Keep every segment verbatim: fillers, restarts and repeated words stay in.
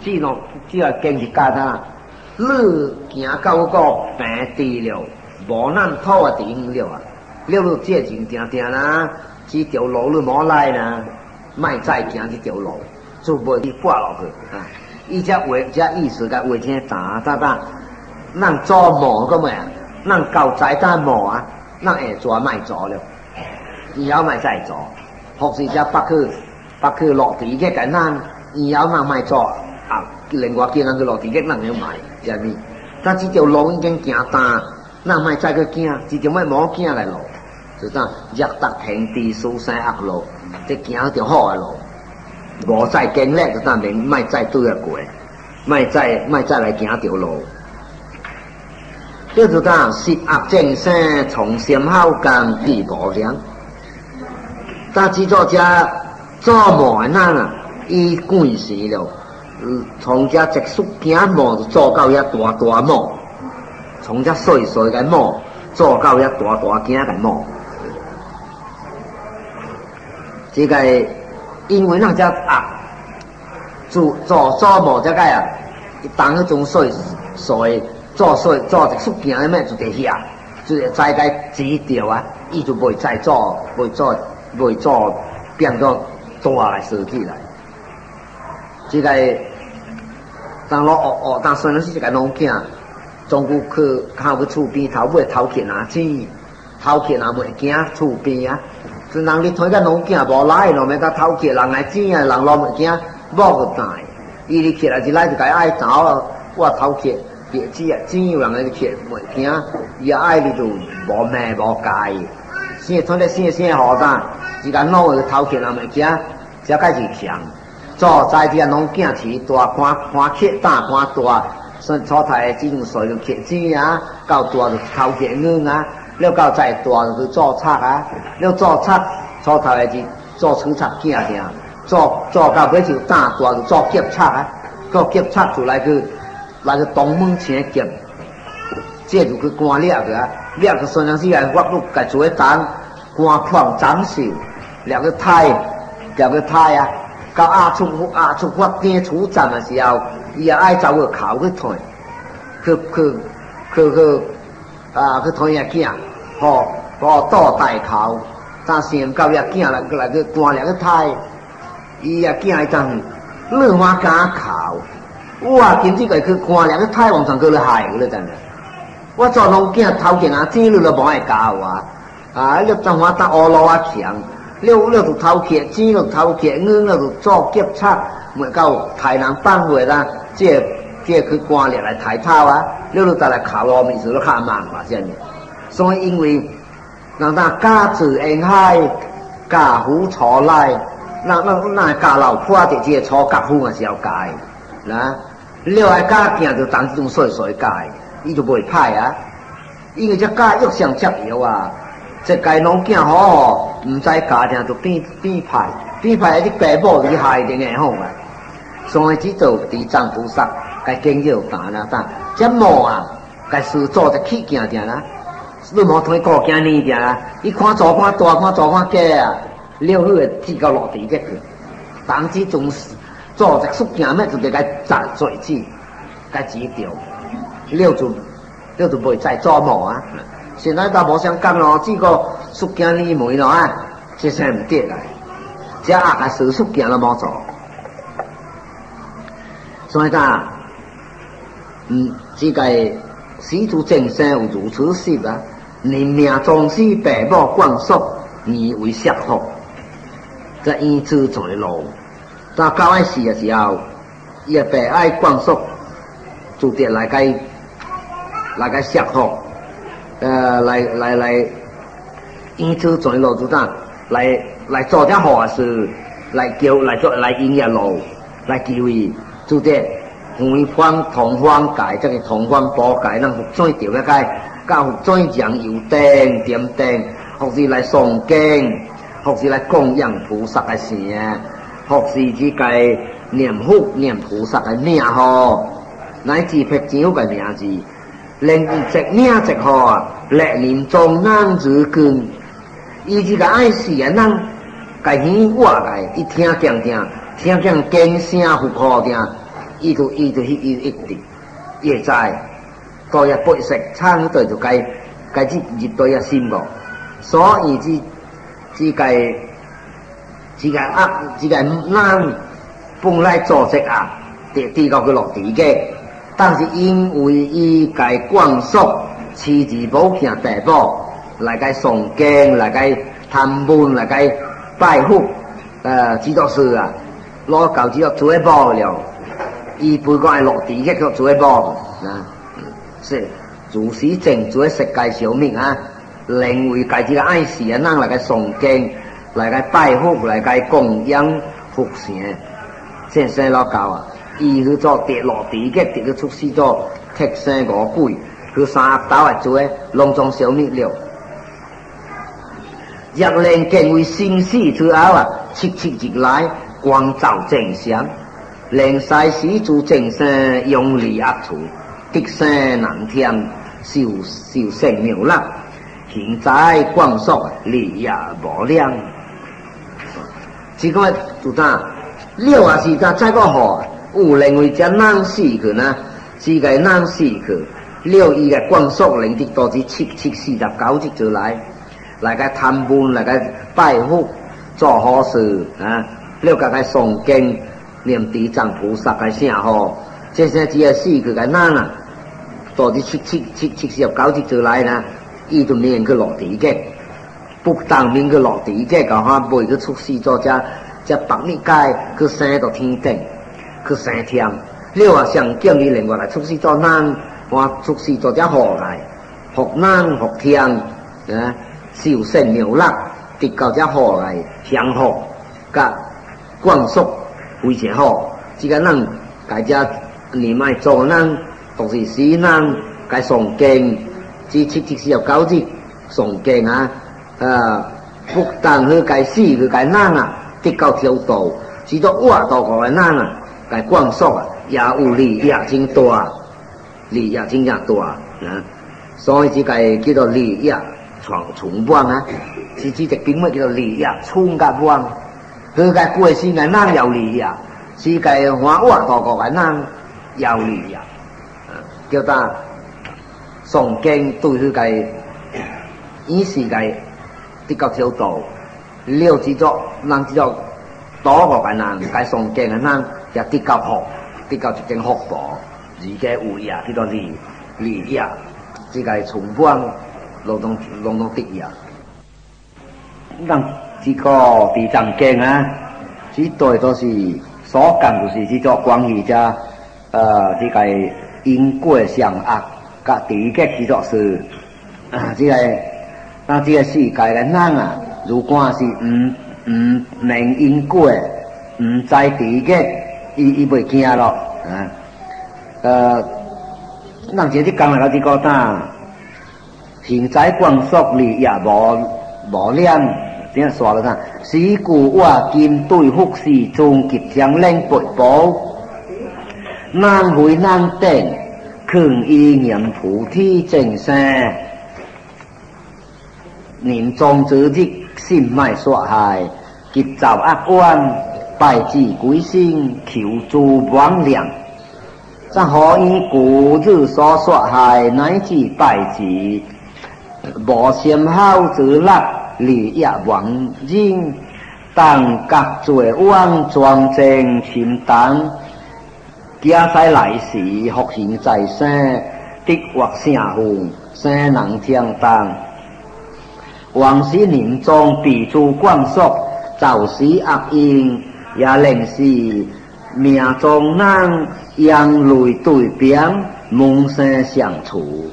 只喏只要坚持简单，你行到嗰個平地了，無咱土啊地遠了啊，了你借錢定定啦，這條路你冇來啦，莫再行這條路，就袂去掛落去啊！伊只話只意思甲話聽打打打，咱做毛個咩啊？咱夠仔單毛啊，咱會做莫做了，以後莫再做，或是只北去北去落地嘅簡單，以後咱莫做。啊！另外叫人去落地嘅，咱要買，係咪？但這條路已經行大，咱莫再去行，這條乜冇行嘅路，就當日得平地疏山惡路，即行一條好嘅路。無再經歷就當然莫再對得過，莫再莫再來行條路。呢就當十惡正生，從心口間必無響。但只做只做無難啊，伊慣死了。從只直屬行毛就做到一大大毛，從只細細嘅毛做到一大大行嘅毛。這個因為咱只啊，做做做毛這個啊，當迄種細細做細做直屬行嘅咩就得遐，就再個指條啊，伊就袂再做，袂做，袂做變做大來實體來。這個當老學學，當雖然是一個農囝，總顧去靠去厝邊頭尾頭殼拿錢，頭殼拿袂驚厝邊啊！就人你睇個農囝無來，咯咪個頭殼人來錢啊，人攞袂驚，冇個大。伊你殼來一來就該愛找我頭殼別錢啊，錢有人來殼袂驚，伊愛你就無命無介。先睇得先先好呾，一個老個頭殼人袂驚，只該是強。做在啲農囝市大看看殼大看大，所初台這種水就殼子啊，到大就頭殼硬啊，了到再大就去做賊啊，了做賊初台就做厝賊囝定，做做到尾就大大就做劫賊啊，做劫賊就來去來去東門前劫，這就去關掠去啊，掠去雖然是來我都家做一單官況斬首，掠去太掠去太啊。到亞出亞出發展處站嘅時候，伊也愛走去考去推，去去去去啊去推下囝，吼吼倒大考，但先到遐囝來來去關了去睇，伊啊囝一陣，你話敢考，我今次個去關了去睇，往上去嚟害佢啦真係，我做農囝頭前啊，錢你都無愛教啊，啊你當我當烏路啊強。了了就頭殼錢了頭殼硬了就做劫賊，咪到台南放回啦，這這去關了來抬頭啊，了就再來考我們是都較慢嘛，先。所以因為人哋家自恩海，家父錯來，人人人家老破的這個錯家父嘅時候改，啦，了愛家囝就當這種細細改，伊就袂歹啊，因為這家欲上接搖啊。這個農囝好好，唔知家庭就變變派，變派啲爸母就害定嘅好啊。所以只做地藏菩薩，該經要打啦打，這毛啊，該是做只起件定啦。你冇睇過件呢定啦，伊看做看大看做看假啊，了佢會跌到落地嘅去。當之種做只縮件咩就得該砸罪子，該指掉，了就了就袂再做毛啊。現在都無相干咯，只個縮件呢梅咯啊，這些唔得啦，只壓個事縮件都冇做，所以講，嗯，這個使徒正生有如此事啊，人命終是父母灌輸，而為束縛，這因此在路，但到愛死嘅時候，伊個父愛灌輸，就得來個來個束縛。呃，來來來，因此在路就當來來做點好事，來叫來做來引業路，來救伊，就得回方同方界，即個同方寶界，咱服裝調一解，教服裝上油燈點燈，或是來誦經，或是來供養菩薩嘅事啊，或是只個念佛念菩薩嘅名號，乃至辟正嘅名字。連一名一號啊，歷年中難之根，伊這個愛死啊，人家耳挖來，伊聽聽聽，聽聽經聲佛號聽， 伊就伊就迄伊一直，伊会知，都也不识唱对就该该入入到伊心个，所以只只该只该啊只该人本来组织啊，地地到去落地嘅，但是因为伊该灌输持之无行地步，来该诵经，来该谈文，来该拜佛，呃，指导师啊，攞舊指導做一波了，伊不過係落地嘅佢做一波啊，是主持正做世界小明啊，認為家己個愛事啊，人嚟個誦經，嚟個拜佛，嚟個供養福神，先生老教啊，伊去做跌落地嘅，跌去出世咗踢生五鬼，佢三斗係做嘅隆重小明了。若令敬畏生死之後啊，切切入來，光照正常，令世事做正生，用力壓除，敵生難聽，受受成妙啦。現在光速力也無量，這個就咋？了啊是咋？再個好，有認為這人死去呢？這個人死去，了伊個光速令的多至七七四十九節就來。來個談判，來個拜佛，做好事啊！了個個誦經，念地藏菩薩個聲號，這些只係死佢個人啊！到啲七七七七十九節就來啦，伊就免佢落地嘅，不當免佢落地嘅，個下背佢出世咗只只白米街，佢生到天頂，佢生天，了啊！上叫你另外來出世咗人，我出世咗只河嚟，學人學天啊！受勝妙樂，直到只好來享福，甲光速非常好。這個人家只年邁做人，同時死人，該誦經，至七七四十九節誦經啊！啊，不但佢該死佢該人啊，直到條道，只到活到個人啊，該光速啊，也有利益真大，利益真正大啊！所以這個叫做利益。闖重幫啊！是指隻兵乜叫做利益衝甲幫，佢個過世個人有利益，是個花活到個個人有利益，叫他誦經對佢個以是個的確條道，了知咗人知咗多個個人，個誦經個人也的確好，的確一定福報，而家有益叫做利利益，這個重幫。勞動勞動的呀，咱這個地藏經啊，只對都是所講就是這種關於這呃這個因果相惡，甲第一個這種是啊這個，那這個世界的人啊，如果是唔唔明因果，唔知第一個，伊伊袂驚咯啊，呃，咱這啲講來個這個呾。現在光速力也無無量，點樣說了呾？是故我今對福事中極強令拔寶，難會難定，強意念菩提正生，年終之日心邁所害，急走惡彎，拜之歸心，求助亡良。則何以故日所所害，乃至拜之？無先後之力，利益亡人，當各罪枉莊正清當，假使來時福行在生，的或成父，生能聽當。往時年中必諸光速，造時惡因，也令是命中人，陽雷對邊，夢生相處。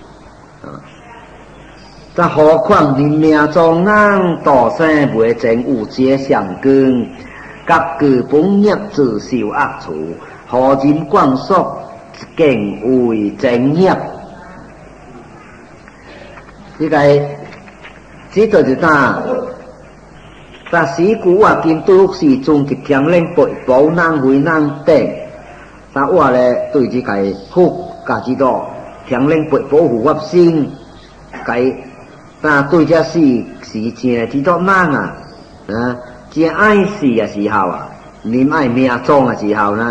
但何況你命中人多生未正有這相根，各個本業自受惡處，何人光速敬為正業？這個這就是呾，但是故我今對福事中極強令拔寶難為難定，但我咧對這個福家己多強令拔寶護法心，該。但對這事是正知道人啊，啊，正愛死嘅時候啊，唔愛命終嘅時候呢，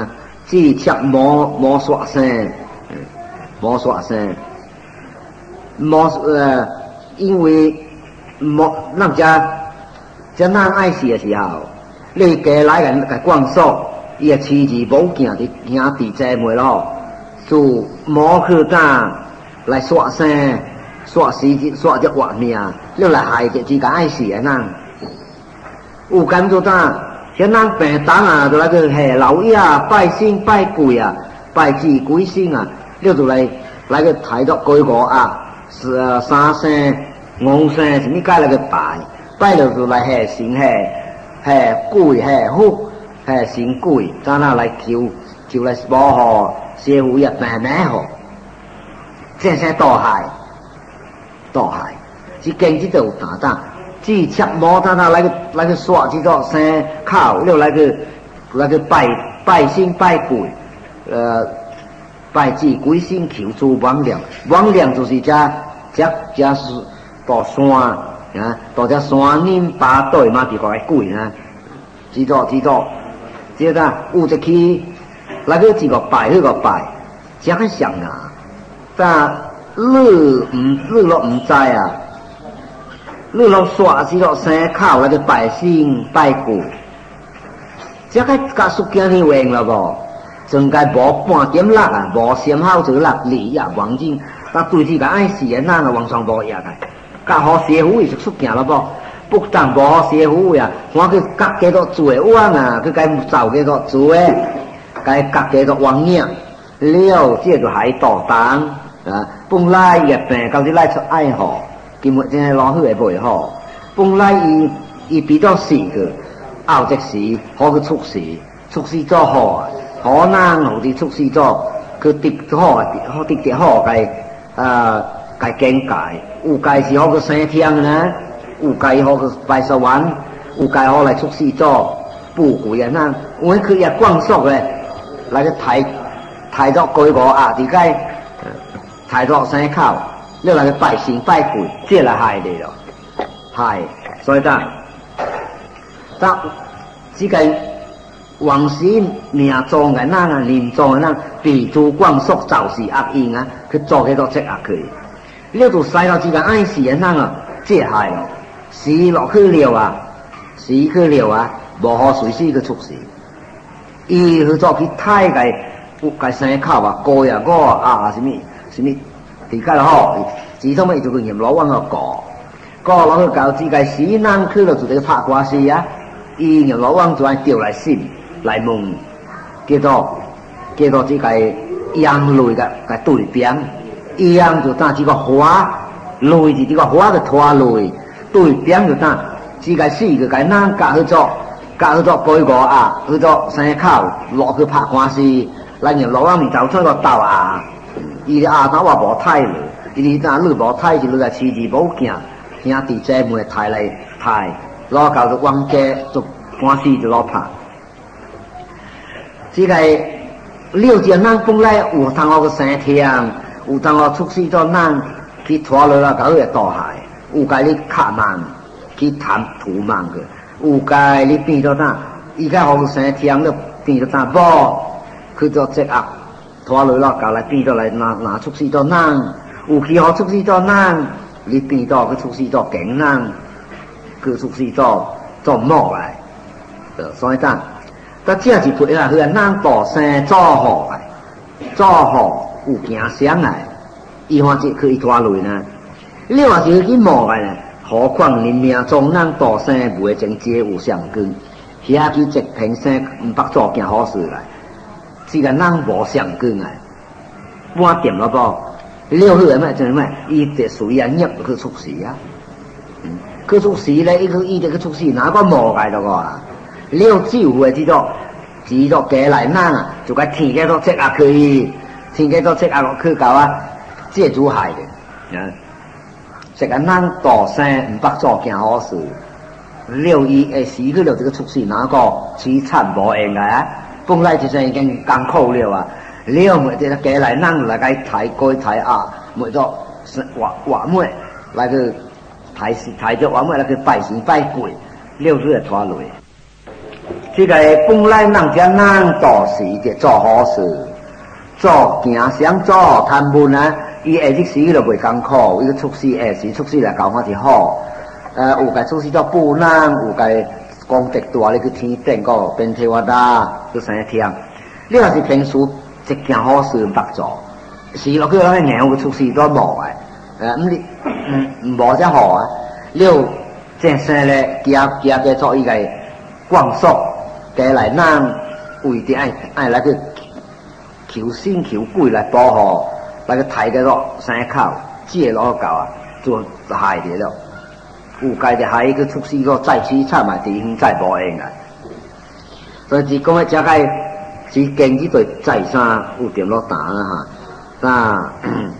只切毛毛刷生，毛刷生，毛呃，因为毛人家这人爱死的时候，你家来个个光速，伊个妻子无行伫兄弟姐妹咯，就毛去打来刷生，刷死刷只活命，你来害只自家爱死的人，有感觉打。现人病重啊，就来个下老爷拜神拜鬼啊，拜祭鬼神啊，你就来来个抬作鬼果啊，是啊三生五生什么该来个拜，拜了就来下神下下鬼下福下神鬼，咱那来求求来保护社会啊平安好，这些多害多害，是经济就打打。只切毛他那来个来个刷这个生靠，又来个来个拜拜神拜鬼，呃，拜祭鬼神求助王良，王良就是这这这是到山啊，到这山林八对嘛，地个鬼啊，知道知道，这个有一去来个这个拜那个拜，这个想啊，但你唔你都唔知啊。你落刷是落生靠那个拜神拜鬼，这个家属今天完了不？真该无半点力啊，无先好就力利啊，王金，那对这个爱死人那个王上无也个，家好社会就出行了不？不但无好社会啊，我去夹几多做碗啊，去该走几多做诶，该夹几多王命，了这就还多当啊，本来也病，到底来出爱好。今日真系老许会袂好，本来伊伊比较死个，后即时好去出事，出事做好，好难好啲出事做，佢滴好好滴滴好该啊该境界，有该是好去升天呢，有该好去拜寿丸，有该好来出事做，不贵啊那，我佢也光速咧，来个抬抬到鬼个啊，伫该抬到山口。你来个拜神拜鬼，这来害你咯，害，所以讲，但这个往时命中的人啊，临终的人，地主光速就是恶因啊，去做几多这恶去，你就使到这个爱死的人啊，这害咯，死落去了啊，死去了啊，无好随时去出事，伊去做去太个，有个生口啊，高呀高啊，什么什么。而家好，自从咪做个阎罗王个过，過落去搞自己死人去了，就得拍官司啊！伊阎羅王就係調嚟審嚟問，叫做叫做這個陽類嘅嘅對邊，陽就當這個花，類就這個花嘅拖類，對邊就當自己死嘅嘅人隔去做，隔去做背個啊，去做生口落去拍官司，嚟阎羅王咪走出個鬥啊！伊阿頭話無睇了，伊啲嗱你無睇就你個妻子冇驚，兄弟姐妹睇嚟睇，攞搞到王家做官司就攞拍。這個了解人本來有通我個生天，有通我出世咗人去拖落啦，搞個倒害，有介你卡慢去談土慢嘅，有介你變咗哪，而家我個生天你變咗哪無，佢就積壓。拖落啦，搞來變咗嚟拿拿出世咗人，有幾好出世咗人，你變咗佢出世咗勁人，佢出世咗做魔嚟，所以講，但這是配合佢人大生做好嚟，做好有行相嚟，伊話只可以拖落呢，你話是去魔嚟呢，何況你命中人大生袂正接有相根，遐去直平生唔捌做件好事嚟。這個人無相根啊，半點了不？了去咩？就咩？伊就屬於人入去出事啊！去出事咧，伊個伊個出事哪個無解到個啊？了只有會知道，知道過來人啊，就該天幾多積壓去，天幾多積壓落去搞啊，這主害嘅啊！這個人大生唔捌做件好事，了伊會死去了這個出事哪個凄慘無應嘅啊？本來就是已經艱苦了啊！了每啲過來人來個睇過睇啊，每咗話話咩來個睇睇咗話咩來個拜神拜鬼，了就係拖累。 这个本来人家人做事就做好事，做行商做贪污啊，伊下日时就袂艰苦，伊个出世下时出世来搞法就好。呃，有个出世做布人，有个功德大，你去天顶个变天瓦达，去生天。你若是平时一件好事不做，是落去那个硬个出世都无诶。呃，唔你嗯无才好啊。了正生咧，加加加做伊个光速，加来咱为着爱爱来去求神求鬼来保护，来去抬个落山口，借落搞啊，就害着了。有家就害个出世个再凄惨嘛，地方再无用啊。所以是讲诶，遮个是经济对财产有点落打啦哈。那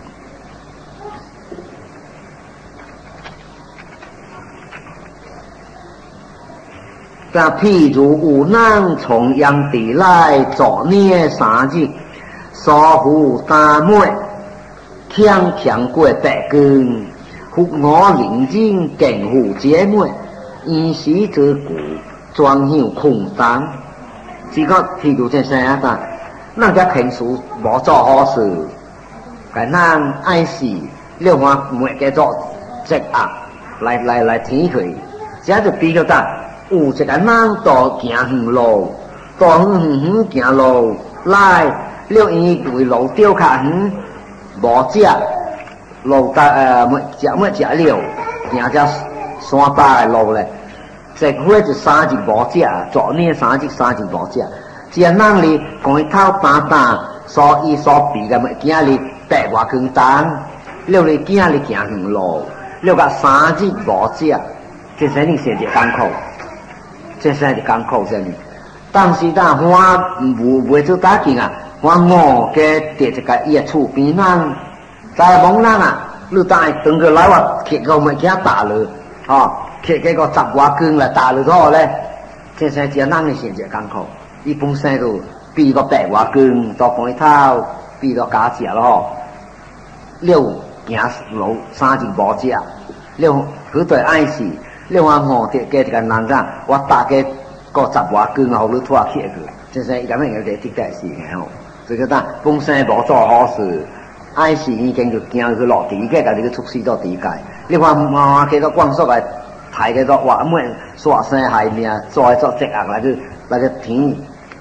那譬如有人从阳地来，作孽三日，所负大妹，强强过白根，复我灵人更负姐妹，以时之故，专向空当。这个譬如这啥啊？人家平时无做好事，该咱爱死，了话每个做积压来来来天去，这就比较大。有一个人到行远路，到远远行路来，了伊为路丢较远，无食路大呃，没食没食了，行只山大的路咧，食火就三日无食，昨年三日三日无食，这人哩讲伊头打打，所以所比个物件哩白外光单，了哩囝哩行远路，了个三日无食，这生你先一艰苦。这生就艰苦生，但是咱花无袂做打紧啊，花我给伫一个伊个厝边人，在忙人啊，你当等个来话，摕个物件打落，哦，摕个个十外根来打落好咧，这生只人的先就艰苦，伊本身就比个白外根到point头，比到加食咯吼，了行路三日无食，了佢对爱死。另外吼，这个这个人家，我大概个十外根后，你拖起去，真是一个人有点对待事嘅吼。这个咱本身无做好事，爱死已经就惊去落地界，甲你去出世到地界。你看妈妈给到光速来，抬个到话咩，煞生害命，再做积压来去来去天。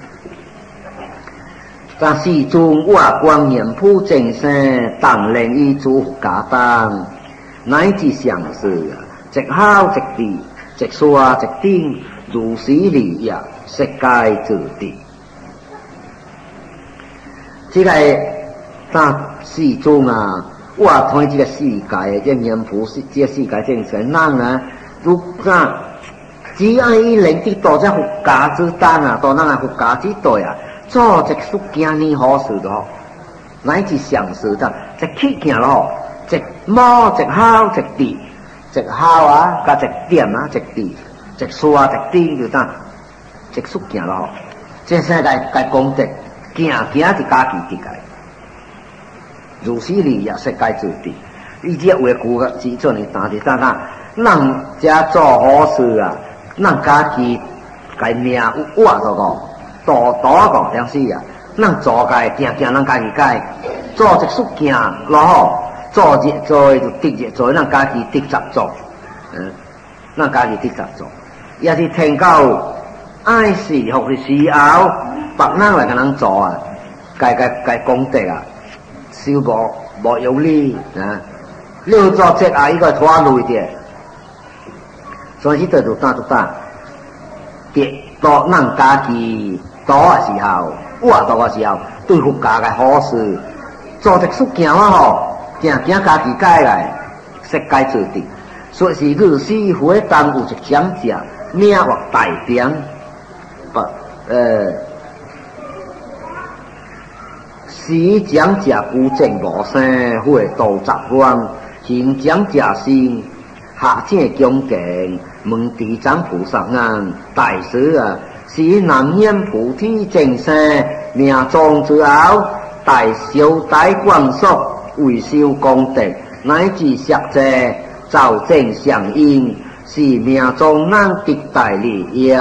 但是中我光严普正生，当令伊诸家当，乃至相事。直敲直地，直刷直钉，如是理也，世界自地。这个咱世中啊，我看这个世界，这人普世，这世界正神人啊，如咱只要伊能得到这佛家之单啊，到咱啊佛家之道啊，做一束件呢好事咯，乃至上事的，一起行咯，一摸一敲一地。一敲啊，加一点啊，一地，一刷一钉就当一束行咯。这世界该功德，行行就家己得个。如是理也世界自地，伊这话句个只做你打的，当当，人家做好事啊，人家己该命有活到个，多多个样式啊，人做该行行，人家己该做一束行咯。做热做就得热做，咱家己得十做，嗯，咱家己得十做，也是听到爱事或是时候，别人来甲咱做啊，该该该功德啊，少无无有理啊，了做这啊，伊个拖累的，所以这就打就打，跌到咱家己多的时候，活到的时候，对佛家的好事，做一束行啊吼。行行家己改来，世界做地，说是日时火当有一讲者，名或大点，不呃，时讲者孤正无生，火道杂乱，行讲者心，下正恭敬，问地藏菩萨言，大师啊，是南烟菩提正生，命中之后，大小大光速。为修功德，乃至实际造正相应，是命中人得大利益，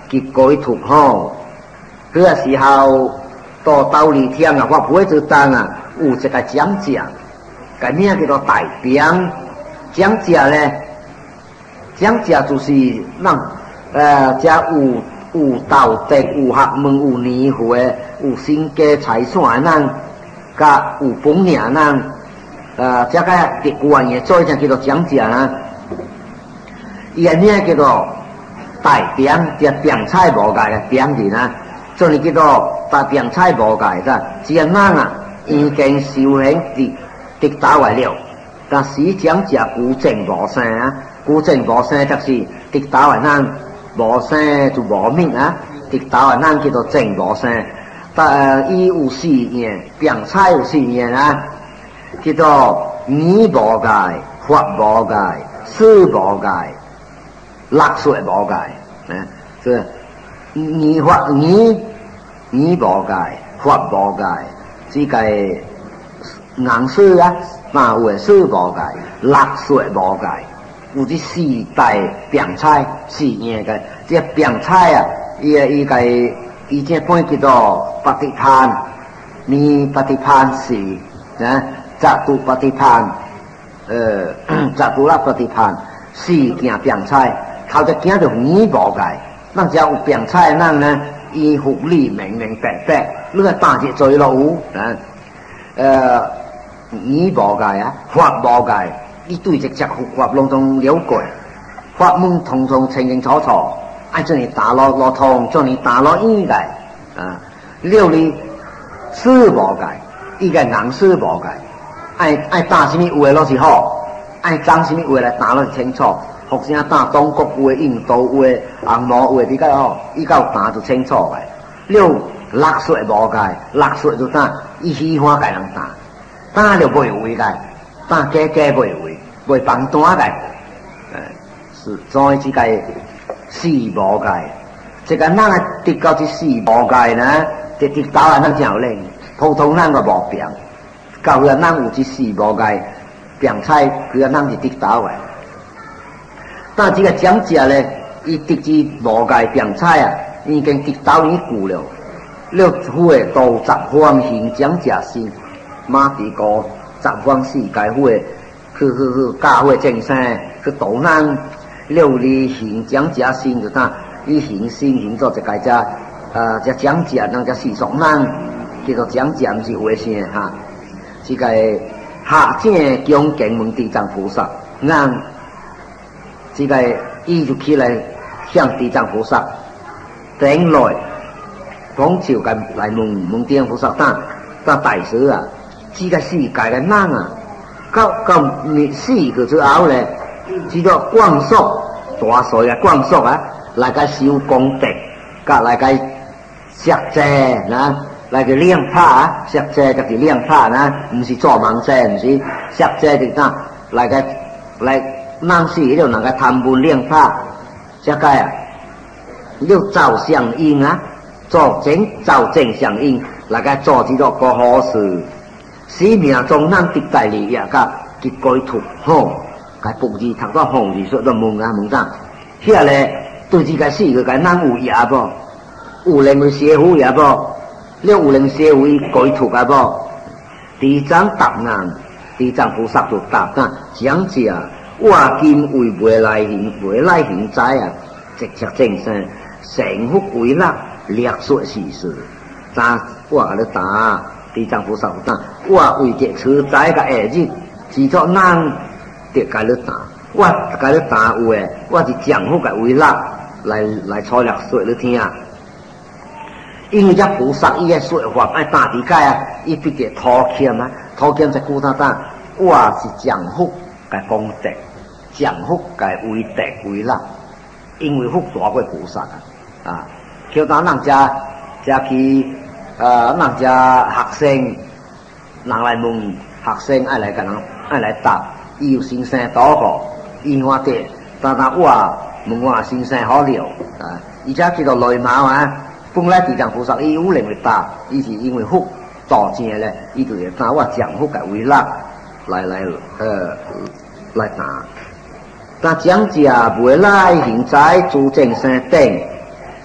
结果突吼，嗰个时候到兜里天啊，我不会做当啊，有一个讲者，个名叫做大兵。讲者咧，讲者就是让呃，遮有有道德、有学问、有年岁、有身家财产的人，甲有本领的人，呃，遮个特官嘅做一叫做讲者啦。伊个名叫做大兵，即兵差无界嘅兵人啊，所以叫做大兵差无界啫。这人啊，已经修行直直打完了，但是讲者古正无生啊，古正无生就是直打完人。无生就无命啊！直到啊，咱叫做正无生。但伊有四样，病菜有四样啊，叫做耳无界、法无界、思无界、六岁无界。啊，这耳法耳耳无界、法无界，只个硬思啊，嘛有诶思无界、六岁无界。有这四大病菜，四样个，这病菜啊，伊伊个伊这本叫做ปฏิภาณ มีปฏิภาณสี่นะจตุปฏิภาณเอ่อจตุรปฏิภาณสี่件病菜，头一件就耳无界，咱只有病菜咱呢，伊福利明明白白，你个大节做落有啊，呃耳无界啊，法无界。伊对一只佛法拢总了解，法门通通清清楚楚，爱这里打落落通，这里打落应该啊。六里思无界，伊个硬思无界，爱爱打什么话落是好，爱讲什么话来打落是清楚。学生打中国话、印度话、红毛话比较好，伊到打就清楚个。六六岁无界，六岁就打，伊喜欢甲人打，打了袂有位个。打假假袂为，袂放单个，呃，是所以这个四无界，这个咱啊得到这四无界呢，得得到啊咱条令，普通咱个无病，到了咱有这四无界，病菜佢啊咱是得到个。但这个讲者咧，伊得知无界病菜啊，已经得到已久了，六府诶道十方行讲者心，马地哥。十方世界会去去去教会正生去导咱六里行讲者心就当以行心行做一个只呃只讲者，人只世俗咱叫做讲者，毋是话声哈。这个下正恭敬问地藏菩萨，咱这个伊就起来向地藏菩萨顶来讲笑กัน来问问地藏菩萨，当当大师啊。这个世界嘅人啊，到到你死去之后咧，只做光速大岁嘅光速啊，来个修功德，甲来个摄济啦，来个练塔啊，摄济就是练塔啦，唔是做盲济，唔是摄济就当来个来咱死了，人个贪污练塔，这个啊，要造相应啊，做正造正相应，来个做这个个好事。生命中咱得大利益，甲结果图吼，甲布置读到红字说都问啊问啥，遐咧对这个事个甲咱有业无？有能为社会也无？了有能社会改图啊无？地藏答案，地藏菩萨就答啊，讲者我今为未来行未来行灾啊，直接正生成福为乐，略说事实，咋我甲你答？地藏菩萨答：我为着持斋个下日，只作咱得甲你答。我甲你答有诶，我是降福个为乐来来粗略说你听。因为这菩萨伊个说法爱答理解啊，伊必定讨欠啊，讨欠在古他答，我是降福个功德，降福个为德为乐，因为福大过菩萨啊，啊，叫咱人家家去。呃，人家学生，人来问学生，爱来甲人爱来答，伊有先生多好，伊我得，但但我问我先生好了啊，而且叫做雷毛啊，本来地藏菩萨伊有能力答，伊是因为福大正咧，伊就会答我降福个为乐来来呃来答，但讲者未来现在诸正生等。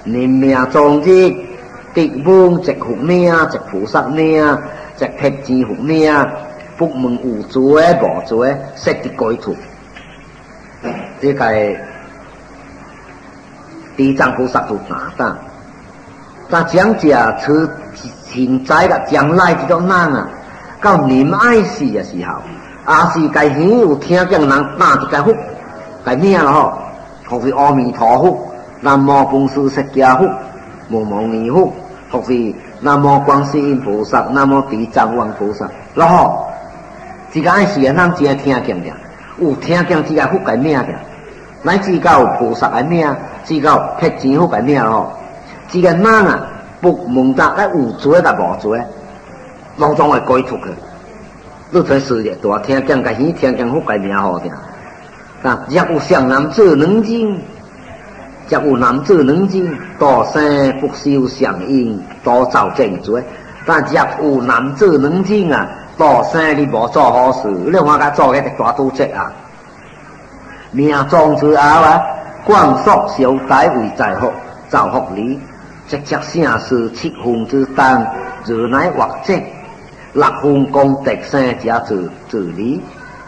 人命终日，敌翁直服命，直菩萨命，直辟支服命，不问有罪无罪，悉得改脱。这个地藏菩萨就打打，但讲者持现在个将来这种人啊，到临爱死的时候，也是该很有听见人打一个福，该咩了吼？或是阿弥陀佛，南无本师释迦佛，无牟尼佛，或是南无观世音菩萨，南无地藏王菩萨，然后这个爱死的人只听见的，有听见这个福该咩的，乃至到菩萨该咩，至到辟支佛该咩咯？这个人啊，不问得咧有罪甲无罪，拢总会改出去。你才事业大，听见该喜，听见福该咩好听。啊，若有上男子能经，若有男子能经，多生不修上因，多造正罪。但若有男子能经啊，多生你无做好事，你看甲做个大赌债啊！命中之后啊，光速小歹为在福，造福你，直接正是七分之当，如乃或者六分功德生者自自理。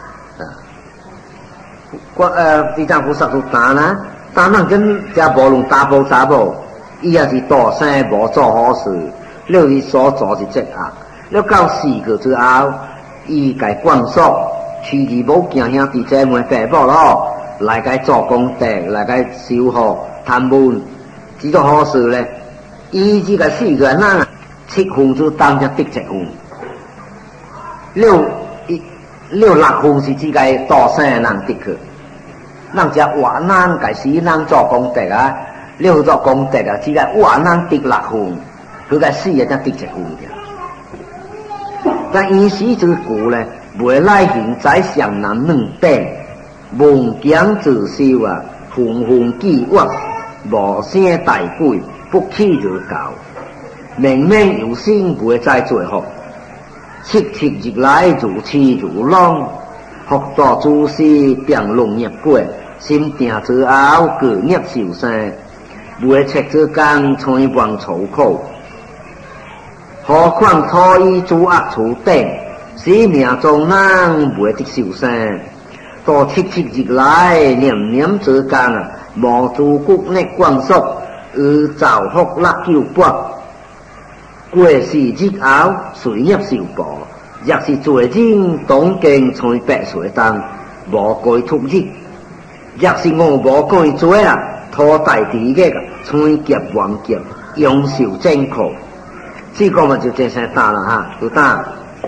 我呃，地藏菩萨就打啦，打人跟家无论查甫查某，伊也是大生无做好事，了伊所做是这啊。了到四个之后，伊该灌输，取义无敬兄弟姐妹父母咯，来该做功德，来该修好贪污，这种好事咧，伊这个四个人啊，七分之当才得一分，六一。六六分是只个大生人得去，人家活人该死人做功德啊，六做功德啊，只个活人得六分，佢个死人才得一分的。但依时之故呢，未来现在上南两地，梦讲自修啊，纷纷计划，无声大鬼，不起就教，明明有心未再做好。七七日来如痴如浪，福大诸事变龙业过，心定之后各业受生，未切之间催亡愁苦。何况托伊诸恶除定，使命中人未得受生。到七七日来念念之间啊，无诸谷内光速，而造福六九八。过世日后，随业受报，若是罪人当经从白水当，无改脱日；若是我无改罪啊，拖大地个从劫亡劫，永受真苦。这个嘛就真正打了哈，就打。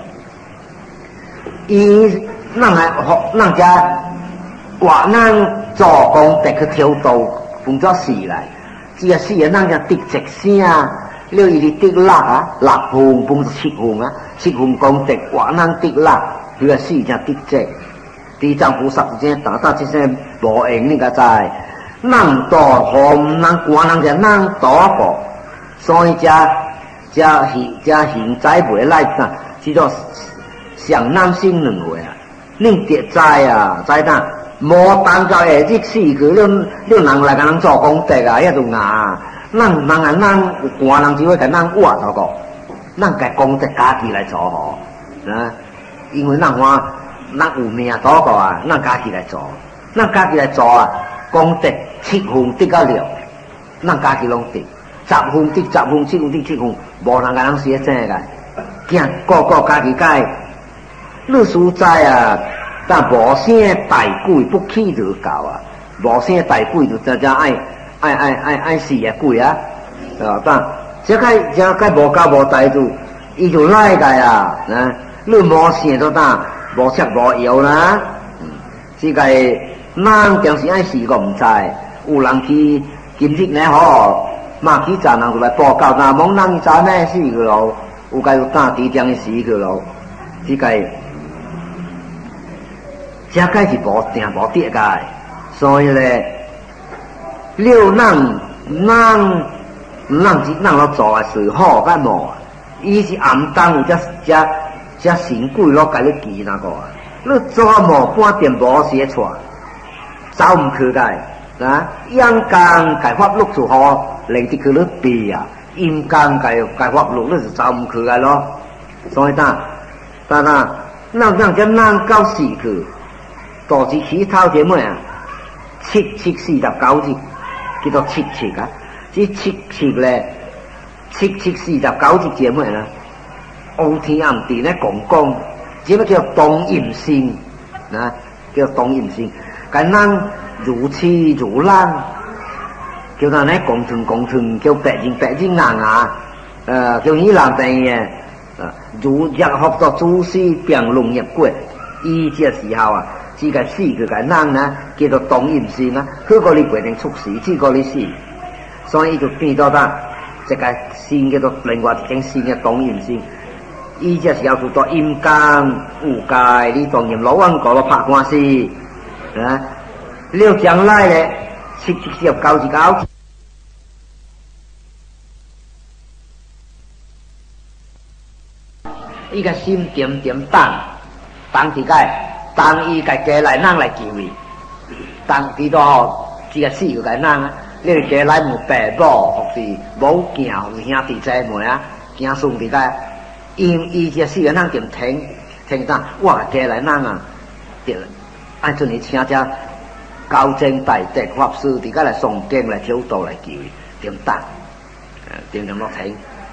伊人还学人家话人做功德去挑逗，奉咗事来，只个事人人家得直声啊。了伊哩得六啊，六分分七分啊，七分功德，话人得六，佢个四只得这。地藏菩萨之间打打这些无用，你个知？人多红人寡人就人多个，所以只只现只现在未来呐，叫做上南新两回啊。你得知啊，知呾无当到下日四个，了了人来甲人做功德啊，遐就硬。咱人啊，咱有官人只会甲咱挖那个，咱该功德家己来做吼，啊，因为咱话咱有命多个啊，咱家己来做，咱家己来做啊，功德七分得到了，咱家己拢得，十分得十分，七分得七分，无人甲人写正个，惊个个家己改，你所在啊，但无声大鬼不起就搞啊，无声大鬼就真正爱。爱爱爱爱死也鬼啊！啊，但这个这个无教无带住，伊就来个啊！啊，你无想到呾，无吃无药啦。嗯，这个人平时爱死个唔知，有人去今日呢好，嘛去查人就来报告，那蒙人查呢死个咯，有个有打地点死个咯。这个这个是无定无跌个，所以咧。了人人人是人咯做诶事好甲无，伊是暗当有只只只神鬼咯，甲你记那个啊！你做无半点无写错，走唔去个啊！阳光开发露出好， 令啲佢咧避啊，阴間計計法律咧就走唔去啊咯。所以呾，但啊，咱咱只咱到死去，導致起頭啲咩啊？七七四十九節，叫做七七啊！這七七咧，七七四十九節節咩啦？奧天暗地咧講講，這乜叫動陰性啊？叫動陰性，咁咱如痴如爛，叫咱咧講成講成，叫白人白人硬牙，誒叫伊人定嘅，啊如入學到祖師變龍入骨，伊這時候啊。只個死佢個人呢，叫做動陰性啊，好過你決定猝死，只過你死，所以就變咗得，即個性叫做另外一種性嘅動陰性。伊這時候做到陰間無界，你當然老穩過咯拍官司，啊，你要將來咧，七七四十九一九，伊個心點點當，當自己。當伊家家來人來救伊，當啲到只個死個家人啊，你哋家來冇爸母，或是冇囝，或是兄弟姐妹啊，囝孫啲個，因伊只死個人點聽聽當，我家來人啊，對，按照你請只高僧大德法師啲個來誦經來超度來救伊，點當，點點落聽，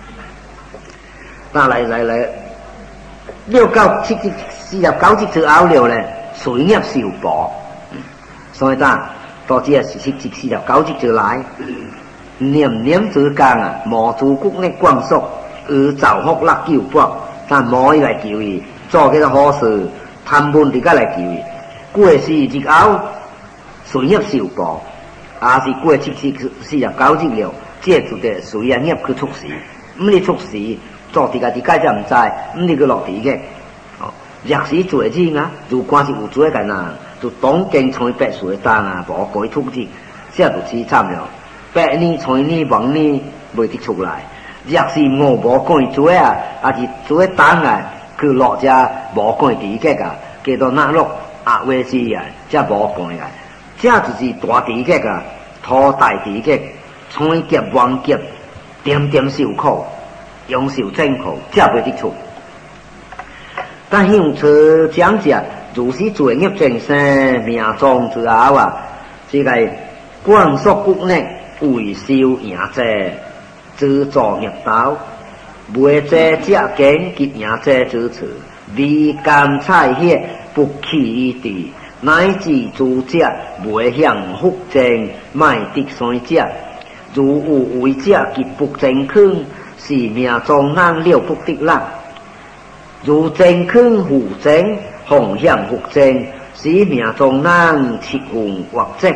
嗱嚟嚟嚟。六九七七四十九節就拗了咧，水入少薄，所以呾到這是七七四十九節就來，念念之間啊，毛主谷呢光速，而走福勒救博，但冇伊來救伊，做幾個好事，貪本啲家來救伊，過時就拗水入少薄，也是過七七四十九節了，這就得水啊入去出事，唔你出事。做啲家啲家就唔知，咁你佢落地嘅，哦，若是做啲啊，如果是有做嘅呐，就當經從白水單啊，無改出啲，即係就似慘了。白呢從呢往呢未得出來，若是我無改做啊，啊是做單啊，佢落只無改地嘅噶，叫做那落壓威士啊，即係無改啊，即係就是大地嘅噶，拖大地嘅，從劫往劫，點點受苦。用手真苦，這袂得出。但向此講者，如是罪孽正生，命中之後啊，這個光速谷內為修贏者，自作業道，未者者見結贏者之詞，未甘菜血不起地，乃至諸者未向福正，賣得三者，如有為者結不正坑。是命中人了不得啦，如正坑互正，紅向福正，是命中人切紅或正。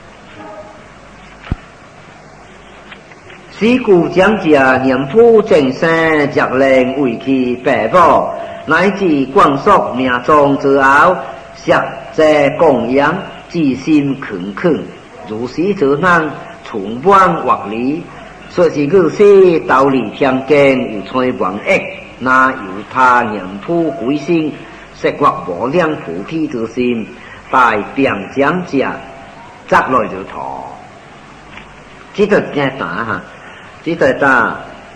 是故講者念普正生，則令為其爸母，乃至光速命中之後，實在供養，至心懇懇，如是之人，從往或離。說是佢說道理偏見有吹王益，那由他念普歸心，實或無量菩提之心，大並講者，則來就陀。這個正打哈，這個打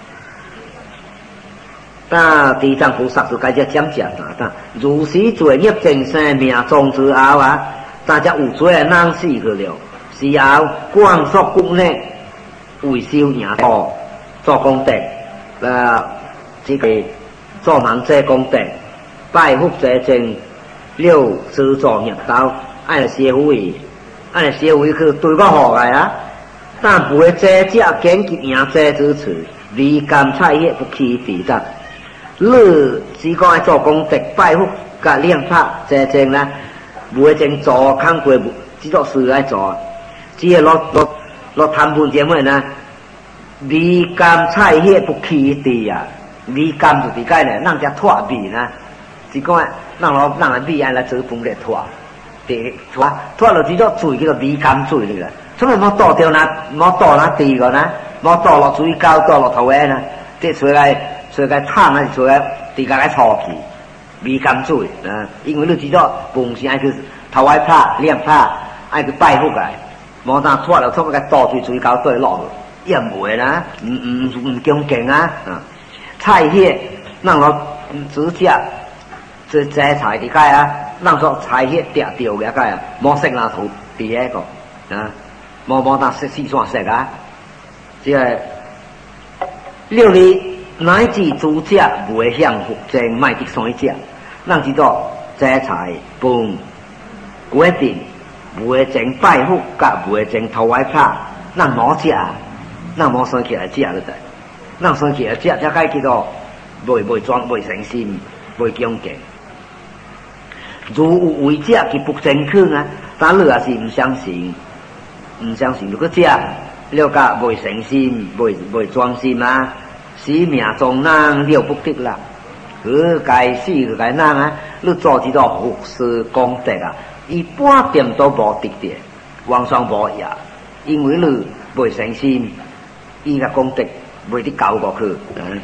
打地藏菩薩就該只講者打打，如是罪孽正生命中之後啊，大家有罪人死去了，時候光速谷內。為修贏道做功德，呃，這個做忙做功德，拜福者正了自作業道，愛社會，愛社會去對我好個啊，但不會這只堅決贏這之詞，離甘菜葉不起地得。你只講愛做功德，拜福甲練法者正啦，不會正做康過，只做事來做，只係落落。落談判節目呢，離甘菜葉不起地啊！離甘就啲解呢，人家脫味呢，是講啊，人攞人嘅味愛來做飯嚟脫，地脫脫落只咗水叫做離甘水嚟啦。所以冇倒掉那冇倒那地個呢，冇倒落水溝倒落頭嘅呢，即係水嚟水嚟燙啊，水嚟地個嚟搓起離甘水啊！因為你只咗飯是愛去頭愛拍兩拍，愛去拜福個。冇當拖了拖個倒水水溝對落去， 也唔会啦，唔唔唔恭敬啊！啊，菜叶让我指甲这摘菜的该啊，让说菜叶掉掉嘅该啊，莫食那土第一个啊，莫莫当食四川食啊，即系六里乃至主甲唔会向福正卖的三只，让知道摘菜饭决定唔会整拜福，甲唔会整头外拍，让莫食。咱无生起来食了得，咱生起来食，才该叫做袂袂装袂诚心，袂恭敬。如有为食其不正确啊，但你也是唔相信，唔相信如果食了甲袂诚心，袂袂专心啊，使命中人了不得啦。佢该死佢该人啊，你做一个服侍功德啊，伊半点都无得的，往上无也，因为你袂诚心。伊个功德袂得搞过去，嗯，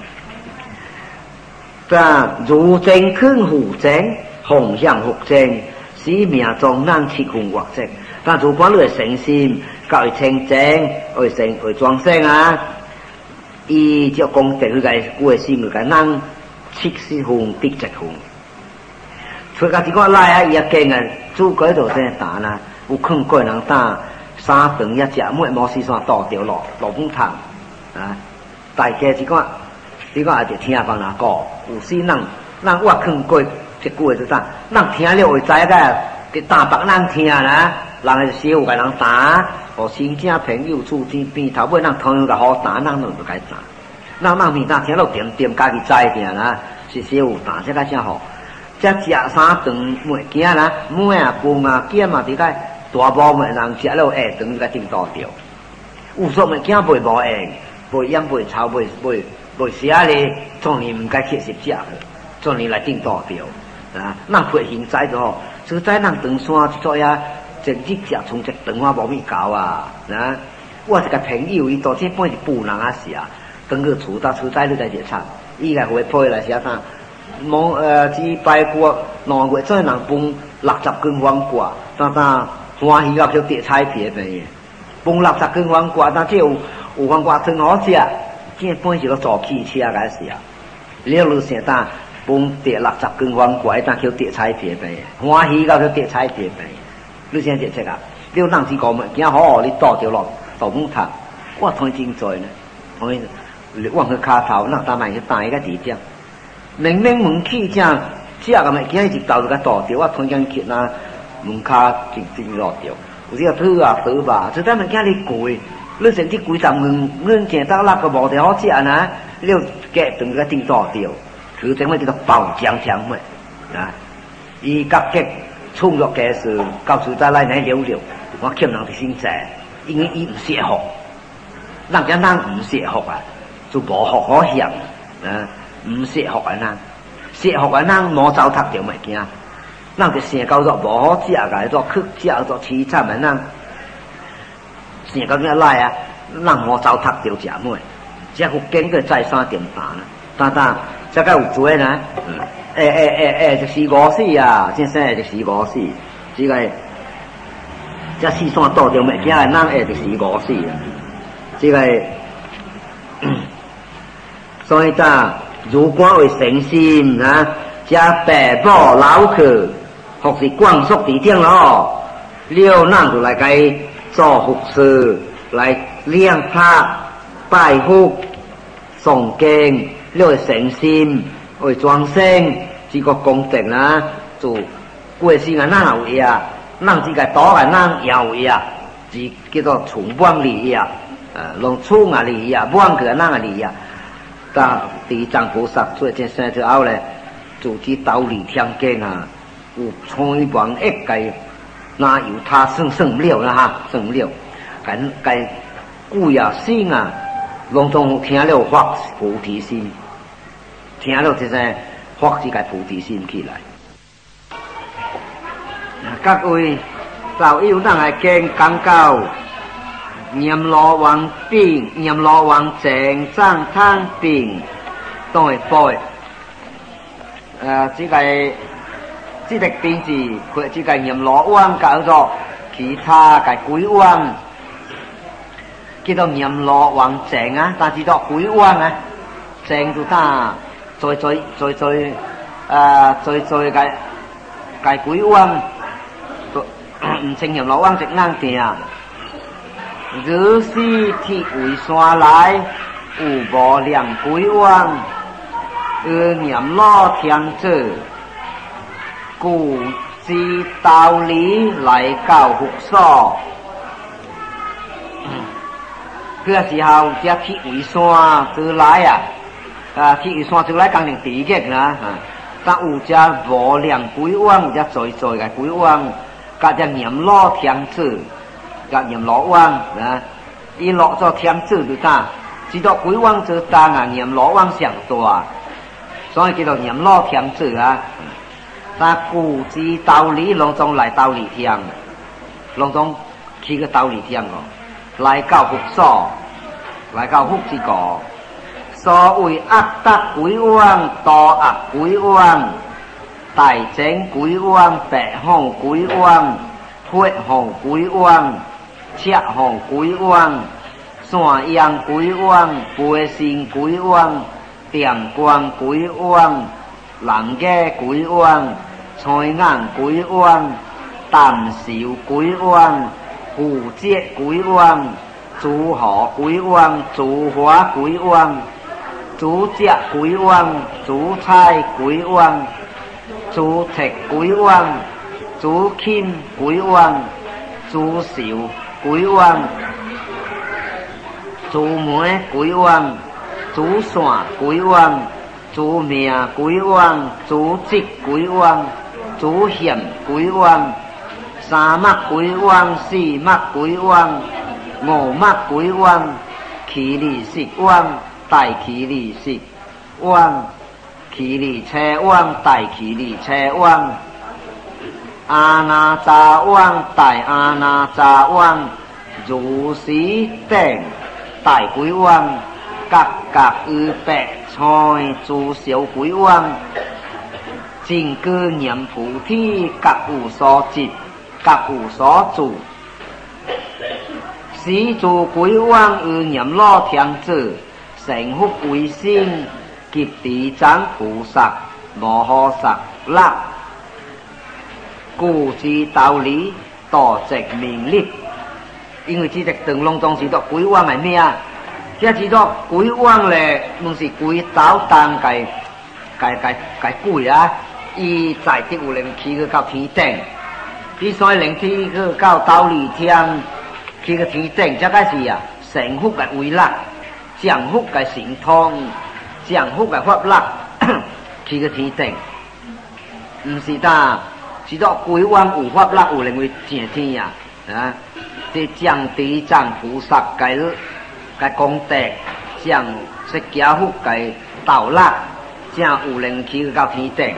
但如正肯护正，弘向福正，使命中人七分或正。但如果你会诚心，教会清正，会成会装生啊，伊只功德佢个过心佢个人七十分得一分。所以家己讲来啊，伊也惊啊，主改度先打啦，有肯过人打三顿一食，每毛四山倒掉落落风汤。啊，大家是讲，是讲也就听别人讲，有时人人我劝过一句话就啥，人听了会知个，给打别人听啦，人就少个人打，和亲戚朋友厝边边头尾人同样个好打，人就就该打。人人面当听了点点家己知定啦，是少有打，这个真好。这食三顿袂惊啦，每啊饭啊鸡嘛伫个大部分人食了下顿个顶倒掉，有说物件袂无闲。袂烟袂臭袂袂袂写咧，从你唔该切实食，从你来顶多掉啊！咱配现在就好，实在咱长山做呀，整日食从一长花无米搞啊！啊，我一个朋友伊昨天半是布人啊是啊，等个厝到厝在你在食餐，伊个会配来写啥？某呃几拜过两月做人分六十斤黄瓜，当当欢喜啊叫碟菜皮呗，分六十斤黄瓜，但只有。有黄瓜汤好食，这本是个做汽车个是啊。了路先当分碟六十斤黄瓜，当叫碟菜皮呗，欢喜到叫碟菜皮呗。你先食这个，了人是讲物件好好，你倒掉落豆腐汤，我同真在呢。我往去卡头，那当然去打一个地酱，明明门起这食个物件一直倒就个倒掉，我同样去那门卡真真落掉。有啲土啊土吧，就当物件你贵。你甚至几十蚊，你见到那个无得好食呢？你夹顿个顶倒掉，佢整乜叫做爆浆浆乜啊？伊甲夹冲落嘅时，到时再来嚟溜溜，我欠人哋先食，因为伊唔适合，人家人唔适合啊，就无好好享啊，唔适合啊人，适合啊人冇糟蹋掉物件，人就成到咗无好食嘅，做曲食做凄惨嘅人。成个咩来啊？人无糟蹋掉食咩？只福建个再三点打呢，当当这个有做呢？诶诶诶诶，就是五四啊！先生就是五四，这个这四山倒掉物件，人诶就是五四啊！这个，所以呾如果为诚心啊，加白宝老客，或是光速地点咯，了人就来该。做服侍来练他拜福诵经，了诚心为庄生，这个功德啦，就过世个人有呀，人这个多个人也有呀，是叫做充满利呀，呃，弄充啊利呀，满个人啊利呀。但地藏菩萨做这生之后咧，就去道理听经啊，有充满一个。那由他算算唔了啦哈，算唔了，咁咁故呀心啊，拢总听了发菩提心，听了即係發這個菩提心起來。各位老友，咱係經講到閻羅王病，閻羅王正張湯病都會背。誒，這個。这个病字，佢这个阎羅王搞咗其他嘅鬼王， 叫做阎羅王正啊，但是到鬼王啊，正就打最最最最啊最最嘅嘅鬼王，唔稱阎羅王直硬定啊。如是鐵圍山來，有無量鬼王，而阎羅天子，故知道理來教復所。嗰個時候，只鐵圍山就來啊！啊，鐵圍山就來講成地極啦，但有只無量鬼王，有只在在嘅鬼王，加只阎羅天子。甲阎羅王啊，伊落咗天子就打，知道鬼王就打啊，阎羅王上大，所以叫做阎羅天子啊。但故知道理，攏總來道理聽，攏總去個道理聽咯，來教復所，來教復之個。所謂惡德鬼王、多惡鬼王、大整鬼王、白虎鬼王、血虎鬼王。赤虎鬼王、山羊鬼王、背神鬼王、電光鬼王、人嘅鬼王、彩眼鬼王、淡笑鬼王、蝴蝶鬼王、朱河鬼王、朱花鬼王、朱雀鬼王、朱菜鬼王、朱鐵鬼王、朱金鬼王、朱少鬼王、朱梅鬼王、朱線鬼王、朱命鬼王、朱積鬼王、朱險鬼王、三目鬼王、四目鬼王、五目鬼王、奇利色王、大奇利色王、奇利車王、大奇利車王、阿那扎王、大阿那扎王、如是等大鬼王、各各二百菜諸小鬼王、真居念菩提，各無所執，各無所住。是諸鬼王與念羅天子，成福為先，及地藏菩薩摩訶薩勒。故知道理，多值名利。因為這隻燈籠中是做鬼王係咩啊？這是做鬼王咧，唔是鬼走當嘅嘅嘅嘅鬼啊！伊在啲有靈去去到天頂，啲所以靈去去到道理天，去去天頂，這個是啊，成福嘅為樂，降福嘅神通，降福嘅法樂，去去天頂，唔是得。是做鬼王有法力有能力上天啊！啊，這將地藏菩薩嘅嘅功德，將釋迦佛嘅道力，將有能去到天頂。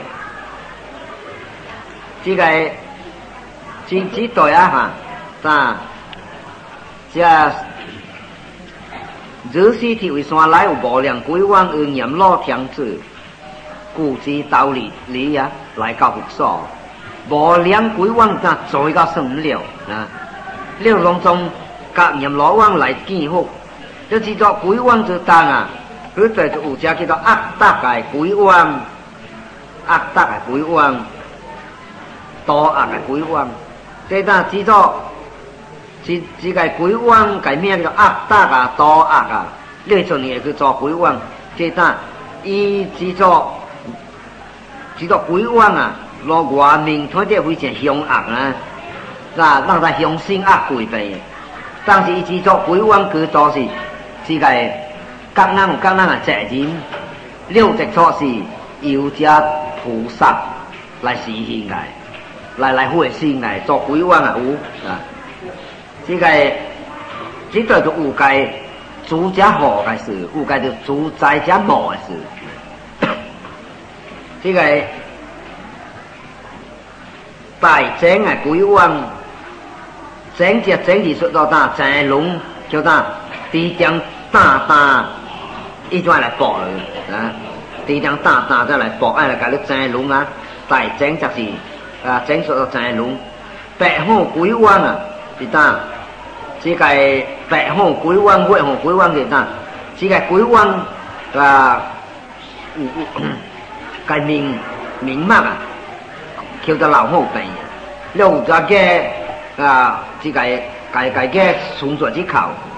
這個真指對啊嚇，啊，這如是鐵圍山來有無量鬼王與閻羅天子，故知道理理啊，來到復所。無量鬼王咋做到算唔了啊！了當中甲閻羅王來見福，就知道鬼王就當啊，佢就就有隻叫做惡德嘅鬼王，惡德嘅鬼王，多惡嘅鬼王。這單知道，知知個鬼王個名叫惡德啊，多惡啊，呢種嘢叫做鬼王。這單伊知道，知道鬼王啊。攞外面睇啲會成凶惡啊，嗱，讓他凶性惡鬼地。當時伊知作鬼王佢多是，只個各人有各人嘅責任，了直錯是要只菩薩來實現嘅，來來會先嘅做鬼王啊有啊，只個只個就有個主者好嘅事，有個就主宰者無嘅事，這個。大整係鬼王，整隻整字說到打正龍，叫打地張大大，伊就係嚟搏佢啊！地張大大就嚟搏，嚟搞啲正龍啊！大整就是啊，整說到正龍，白虎鬼王啊，是打，只個白吼鬼王鬼吼鬼王嘅呐，这个鬼王啊，有有个名名目啊，叫做老虎病。了有个个啊，这个个个个创作之口，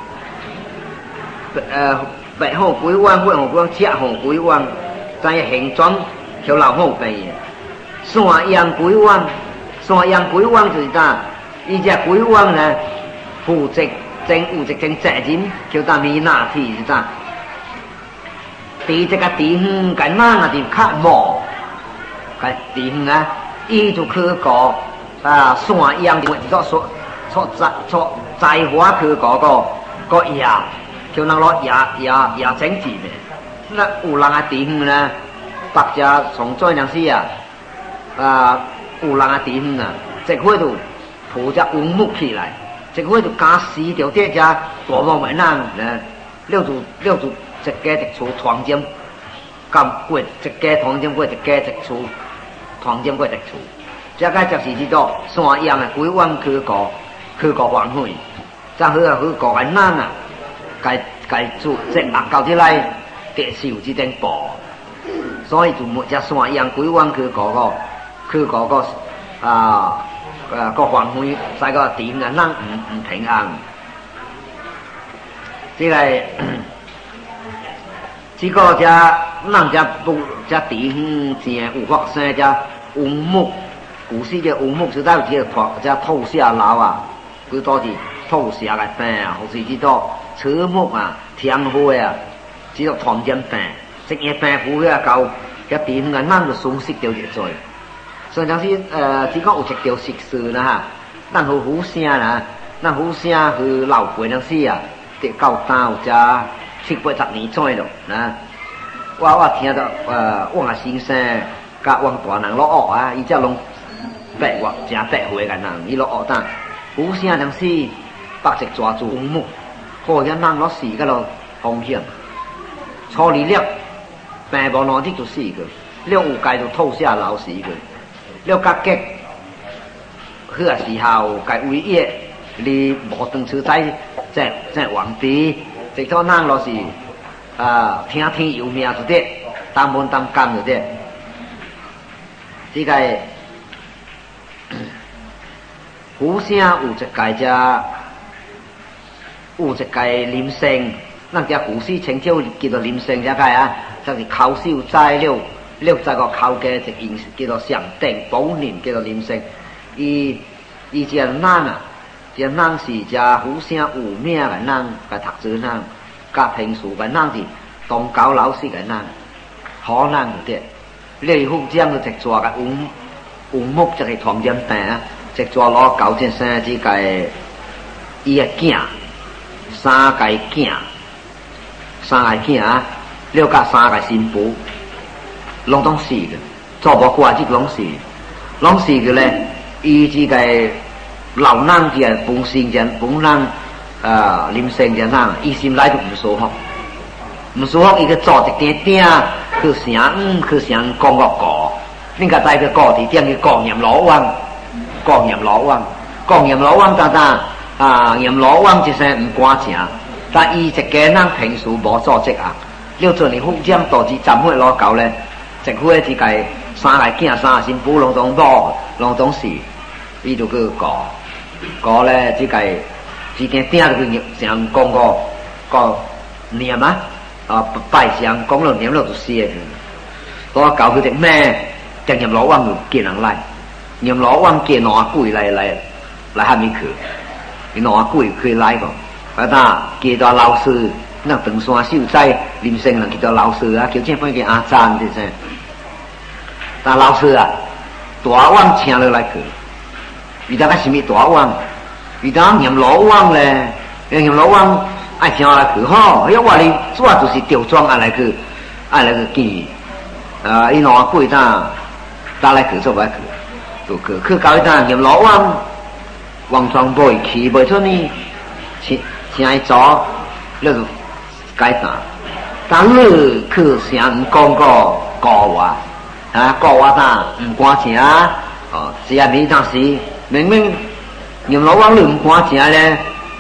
呃，白虎鬼王鬼吼鬼王赤虎鬼王，在形状叫老虎病。山羊鬼王，山羊鬼王就是啥？伊只鬼王呢，负责正有一件责任，叫做米纳体是啥？伫这个地方干嘛啊？就较无，个地方啊，伊就去搞啊，山羊做所所在所在花去搞个个野，叫人攞野野野整治的。那有人啊地方呢，北家从做样式啊。啊，有人啊地方啊，这块就铺只乌木起来，这块就加四条铁只大木门人呢，了就了就一家一厝团建，咁过一家团建过一家一厝，团建过一厝，这个就是叫做山羊的鬼王去搞去搞晚会，再好啊去搞人啊，该该做这啊到起来，得是有这顶布，所以就冇只山羊鬼王去搞个。去嗰個啊誒個環會使個點嘅能唔唔平衡，即係這個只能只不只點正有發生只烏木，古時嘅烏木就帶只托只土下樓啊，佢多啲土下嘅病啊，或是呢個草木啊、天花啊，呢個團件病，食嘢病苦嘅夠一點嘅能就鬆釋掉咗在。所以就是，呃，只講有一條習事啦哈，咱好虎聲啦，咱虎聲去老輩那時啊，得到單有只七八十年左右啦。我我聽到，呃，我阿先生甲我大人落學啊，伊只攏八月正八歲嘅人，伊落學單虎聲那時，白石抓住烏木，好人人落死個咯風險，初二了，病無兩日就死個，了有介就吐下老死個。了甲激，迄個時候該威脅你無當處在在在皇帝，直到人落是啊聽天由命就得，當門當監就得。這個虎聲有一個只有一個鈴聲，咱只古詩稱叫叫做鈴聲只個啊，就是口手栽了。了在個口嘅一形叫做上頂寶年叫做念聲，伊伊只人啊，只人是只虎聲有名嘅人，嘅讀書人，甲平時嘅人是當教老師嘅人，可能就啲。你福將就直做嘅烏烏木就係團件病啊，直做攞九隻生只嘅伊嘅囝，三個囝，三個囝啊，了甲三個新婦。攏當死嘅，做無掛即攏死，攏死嘅咧，伊即個老人即係本性人本人啊，臨生人人，伊心內就唔舒服，唔舒服伊個做一點點，去聲嗯去聲講個歌，恁個帶個歌佇點去講閻羅王，講閻羅王，講閻羅王單單啊，閻羅王一聲唔關正，但伊一個人平時無做職啊，了做你福建導致站會攞搞咧。政府嘅只個三個囝三個新婦攏當攞攏當死，伊就去講講咧，只個只件點就去上講個個念啊，啊拜上講落念落就死嘅，我搞佢隻咩？正閻羅王就見人來，閻羅王見兩鬼來來來下面去，伊兩鬼去來個，啊呾見到老師，那長山秀才林生人叫做老師啊，叫這般叫阿贊啲先。但老師啊，大王請落來去，遇到個什麼大王？遇到閻羅王咧，閻羅王愛請來去，吼，因為我哋主要就是吊裝愛來去，愛來去見，啊，伊兩鬼呾打來去做來去，就去去到一呾閻羅王，王莊袂去袂出呢，請請伊走，了就解答，但係去想講個講話。啊，講話呾唔關正哦，只係你當時明明閻羅王你唔關正咧，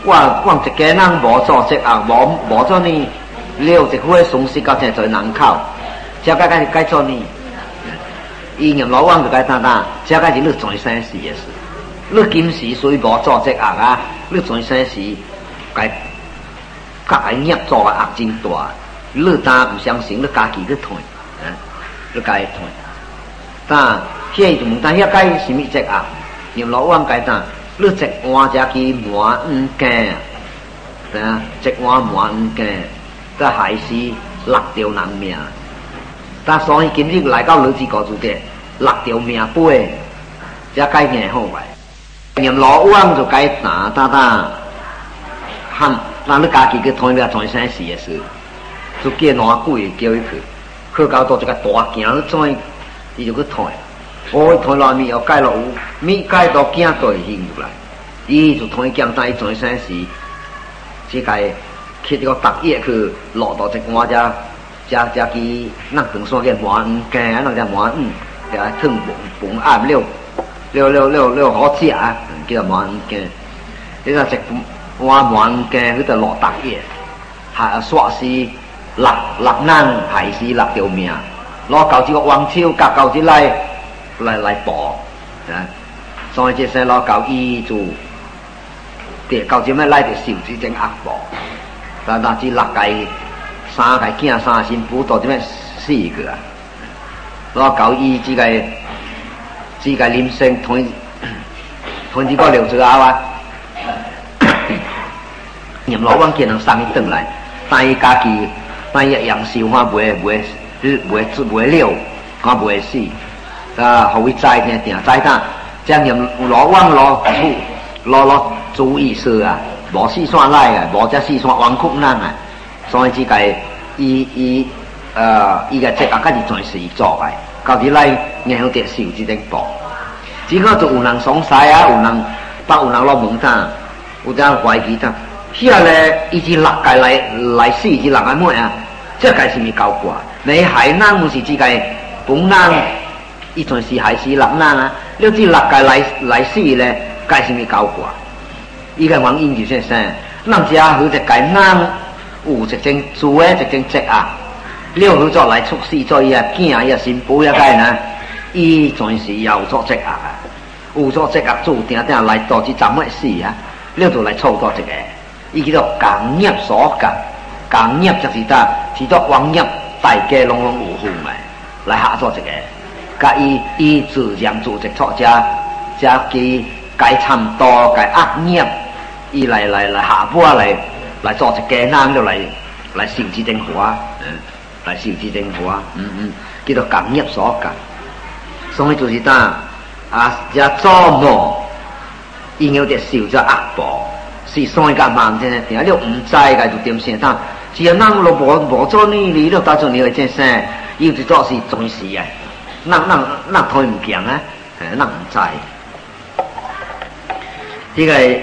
我我一家人无做这啊，无无做呢，了一伙损失到真侪人口，这个该该做呢？伊念老王就该当当，这个是你做生事的事。你今时虽无做这恶啊，你做生事该该业做的恶真大。你当唔相信，你家己去退，啊，你该退。但迄就问他遐该什么这恶？念老王该当，你一碗只去满五羹，对啊，一碗满五羹，这还是六条人命。但所以今日来到日子高处的六条命杯，这该念好个。念老王就该打打打，喊让你家己去推了做生事的事，就叫哪鬼叫伊去，去到到一个大镜去做，伊就去推。我推落面又改落有，面改到镜都会兴出来，伊就推镜带做生事，这个去这个白叶去落到一碗只。只只去咱平山嘅满五羹，咱只满五，就係湯飯飯暗了，了了了了好食啊，叫做滿五羹。你個食碗滿五羹，佢就落白嘢，係煞是六六人，係是六條命，攞舊隻個黃超夾舊隻嚟嚟嚟搏，啊！所以即係攞舊衣做，啲舊隻咩嚟就少子整壓搏，但但只六計。三个囝三新婦到这边四个啊，攞九衣只个只个林生同同一个刘子豪啊，念老王见人送伊转来，但伊家己但伊杨寿看袂袂袂袂了，看袂死啊，互伊知听定知当，将念老王攞出攞攞主意说啊，无四川来啊，无只四川王曲人啊。所以即个伊伊呃伊个这个家己全是伊做个，到底来然后得受这顶报。只可就有人爽晒啊，有人把有人落问他，有只怀疑他，遐咧伊是六界来来死是六个妹啊，这个是咪搞怪？你海人唔是即个本人，伊全是还是六人啊？了这六界来来死咧，该是咪搞怪？伊个原因就是啥？咱只好一个人。有一种做诶，一种职啊，了后再来出世做伊啊囝伊啊新妇一个呢，伊全是有做职啊，有做职啊做定定来到这怎么死啊？了就来操作这个，伊叫做工业所干，工业就是呾，是做网业大家拢拢有份诶，来合作这个，甲伊伊自然组织作者，加其该差不多该恶业，伊来来来下坡来。来做一家人，就来来受这种花，嗯，来受这种花，嗯嗯，叫做工业所干。所以就是当啊，这做梦，因有得受这恶报，是所以个忙真定了唔知个就点先当，只要人落无无做呢，你了到做你会真生，要就做是准时啊，人人人推唔强啊，诶，人唔知，这个。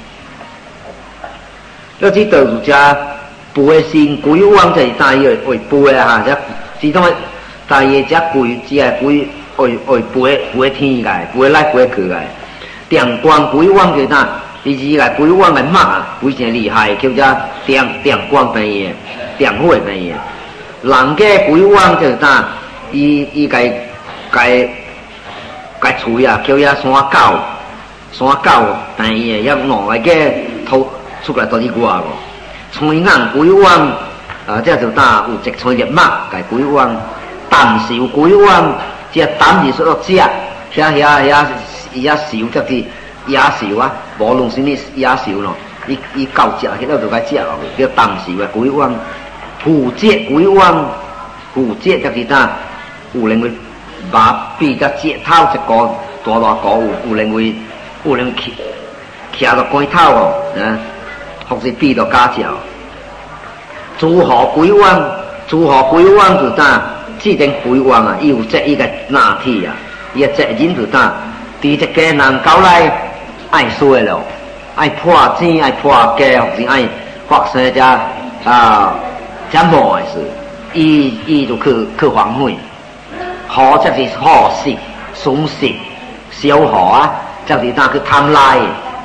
了这道儒家背先鬼王就是大约为背啊，这其中大约这鬼只系鬼为为背背天个，背来背去个。电光鬼王就是呾，伊是个鬼王个马，非常厉害，叫做电电光病业，电火病业。人家鬼王就是呾，伊伊个个个厝啊，叫遐山狗，山狗病业，要弄来个头。出来到底外个，川硬鬼王啊，这就打有一川入马，个鬼王，胆小鬼王，这胆是说到只，遐遐遐遐小则是野兽啊，无论是呢野兽咯，伊伊够只，迄个就该只咯，叫胆小个鬼王，虎节鬼王，虎节则是打有人会把比个节头一个大大个，有有人会有人骑骑到龟头哦，啊。或是比到家教，诸河鬼王，诸河鬼王就打，这种鬼王啊，有这一个拿铁啊，伊个责任就打，对一个人搞来爱衰咯，爱破钱，爱破家，或是爱发生只啊，只无的事，伊伊就去去反悔，好则是好事，损失，小河啊，则是打去贪赖。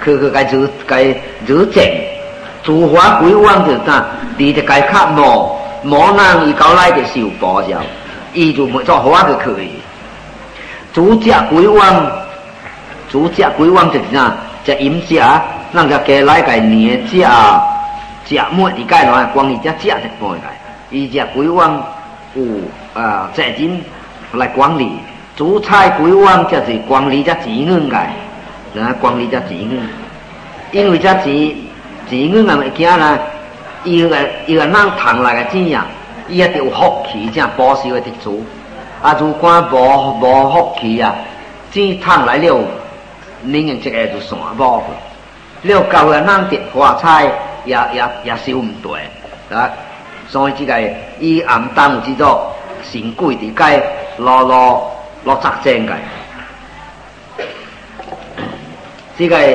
去去该惹该惹正，自花鬼王就呾，你就该卡魔魔人伊搞来就受报销，伊就没做花就可以。主只鬼王，主只鬼王就是呾，只饮食，人家加来个年食食末伫该来光伊只食就半个，伊只鬼王有啊责任来管理。主菜鬼王就是管理只钱银个，然后管理只钱银，因为只钱钱银啊物件啦，伊个伊个人赚来个钱啊，伊一定有福气，才保守个得主。啊，如果无无福气啊，钱赚来了，恁用这个就散无去。了够个人得花菜也也也收唔对，啊，所以这个伊暗当有这种神鬼伫该落落。落杂正嘅，这个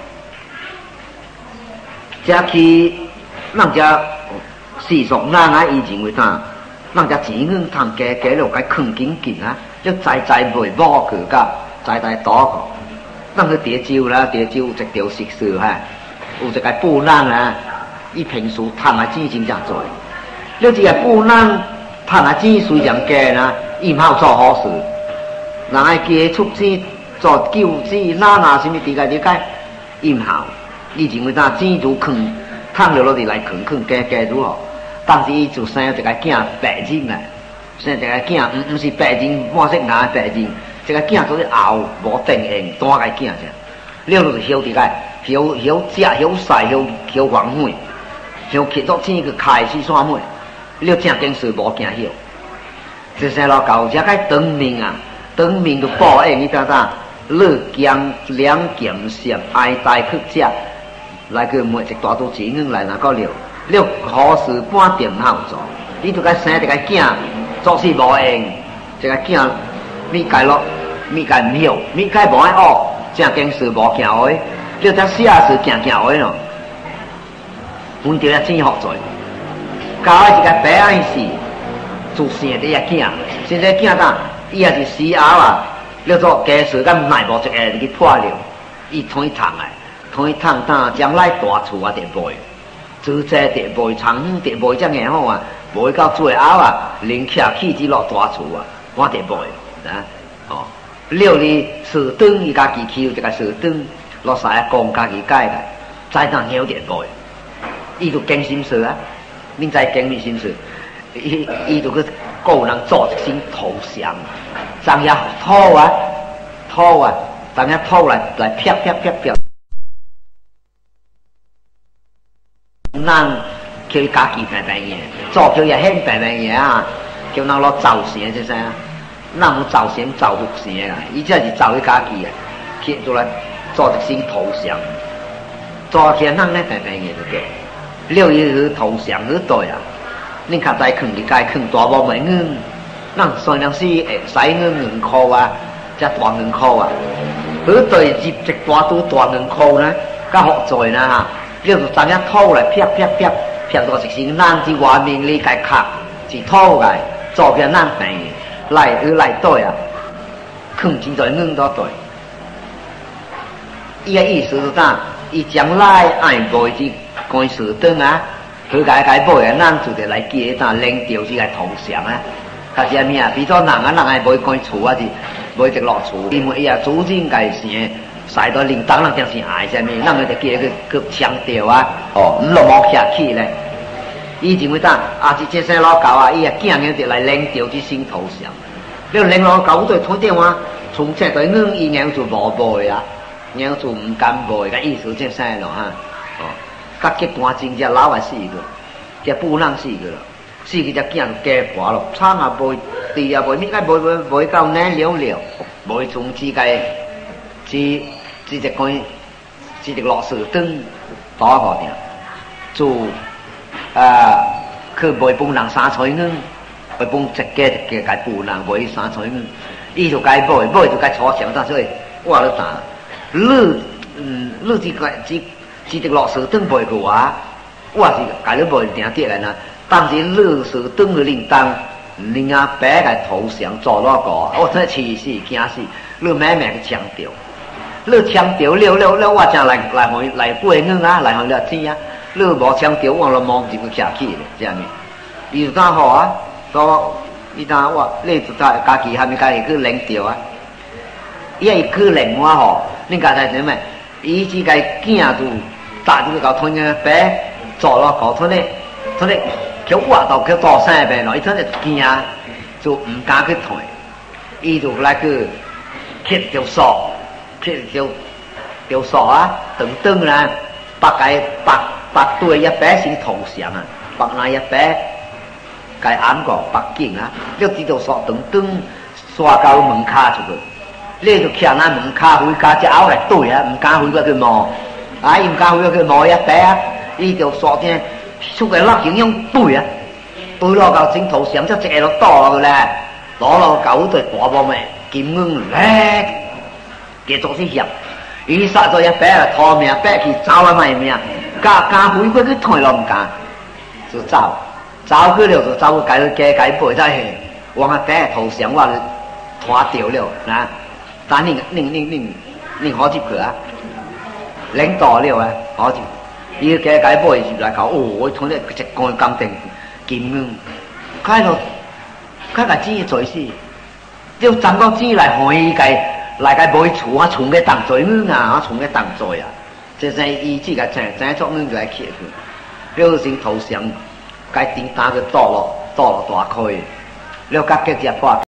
这去人家世俗人啊，以前为啥？人家钱银赚加加了，该坑紧紧啊，要再再袂摸佢噶，再再多个，人去地招啦，地招一条食事哈，有一个布人啊，伊平时赚啊钱真正多，了这个布人赚啊钱虽然加啦，伊唔好做好事。人爱加出钱做救济，哪哪什么地界地界，伊唔好。以前为呾钱就坑，赚了落地来坑坑加加如何？当时伊就生一个囝白人啊，生一个囝唔唔是白人，满色牙白人，这个囝就是熬无定型，单个囝只，了就是晓地界，晓晓食晓晒晓晓黄妹，晓去做钱去开始耍妹，了正经事无惊晓，这生老狗只个长命啊！当面就报应，你知咋？乐将两件事挨带去食，来个每一大都钱银来哪个了？了好事半点好做，你就该生一个囝，做事无用，这个囝咪该落，咪该唔晓，咪该无爱学，正经事无行为，了只写事行行为咯，阮就要真好做。教一个白爱事，做生的一囝，现在囝呾。伊也是死后啊，了做假使咱内部一个去破了，伊推烫诶，推烫当将来大厝啊，得卖，资债得卖，长远得卖，这样好啊，卖到最后啊，连徛起只落大厝啊，我得卖啊，哦，了哩树墩伊家己起一个树墩，落晒啊讲家己改来，再当晓得卖，伊就经心事啊，恁再经咩心事？伊伊就去个人做一身投降，当下土啊土啊，当下土来来啪啪啪啪，人叫伊家己平平嘢，做叫也很平平嘢啊，叫人攞造成即啥，人有造成造福成啊，伊这是造伊家己啊，去做来做一身投降，做起人咧平平嘢就嘅，了伊去投降去对啊。恁较早坑伫街坑大包银银，咱算两时会使银两箍啊，才大银箍啊。好对入一大堆大银箍呢，较好做呢哈。了就知影土来啪啪啪啪到一身，咱伫外面里家卡是土来做起咱病来去来对啊，坑真侪银都对。伊个意思是啥？伊将来爱卖只关事灯啊。佢家家买啊，咱就得来记呾领着这个投降啊。他是咩啊？比如说人啊，人爱买间厝啊，是买一落厝，因为伊啊主人家是晒到领导人正是爱啥物，咱就得记去去强调啊。哦，唔落冇客气咧。以前为呾啊是这些老狗啊，伊啊囝囝得来领着这身投降。了领老狗对推电话，从这对硬伊硬就无买啊，硬就唔敢买，个意思即啥咯哈？哦。甲结官真只老啊死个，只不人死个咯，死个只囝就加破咯，厂啊卖，地啊卖，咪该卖卖卖到难了了，卖从之个，只只一关，只一落树灯打个定，做啊去卖本人三彩银，卖本一家一家该本人卖三彩银，伊就该卖，卖就该坐上，但所以我咧打，你嗯你只个只。只只落树灯卖过啊，我是家你卖定跌来呢。当时落树灯的铃铛，人啊白个头上做那个，我真气死惊死，你慢慢去强调。 你强调了了了，我正来来互来背硬啊，来互你钱啊。你无强调，我了毛就会徛起咧，这样呢。伊就当好啊，说伊当我你就当家己还没家己去领调啊。伊爱去领我吼，你家在什么？伊只个囝就打这个搞吞个白，做了搞吞咧，吞咧叫我到叫大三遍咯，伊吞咧惊就唔敢去吞，伊就来去切条索，切条条索啊，等等啦，白个白白对一白先投降啊，白那一白该暗个白镜啊，了这条索等等刷到门卡出去。你就徛那门卡回家只拗来对啊，唔敢回过去摸，啊，伊唔敢回过去摸一白啊，伊就锁定出个落形用对啊，对落到正头上，即一个落倒落去咧，攞落狗對大波咩，劍硬咧，繼續去入，伊殺咗一白啊，拖命白去走啊咪命，加加回過去退落唔敢，就走，走去了就走去解解解背再去，往下白頭上我拖掉了嗱。但你你你你你好接佢啊，領導了啊，好接，伊個解解波入來講，哦，我同你直幹咁定劍硬，開到開個錢做事，要賺個錢來可以計來計買厝啊，厝嘅當做硬啊，厝嘅當做啊，即係伊自個正正作硬就來揭佢，了先頭上計頂打佢倒落倒落大開，了甲結只破。